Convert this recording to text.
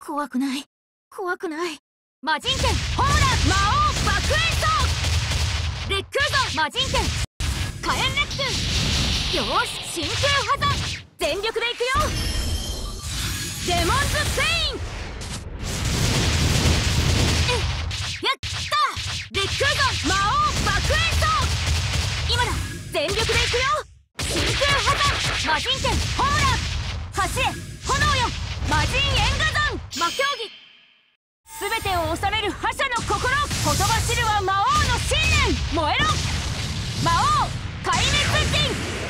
怖くない。怖くない。 魔人剣ホーラー魔王爆炎層レックーゾ魔人剣火炎レックン。よーし、真空破産全力でいくよ。デモンズペイン。やったレックーゾ魔王爆炎層。今だ全力でいくよ。真空破産魔人剣ホーラー走れ炎よ魔人エンガゾン魔競技。全てを治める覇者の心ほとばしるは魔王の信念燃えろ魔王壊滅陣。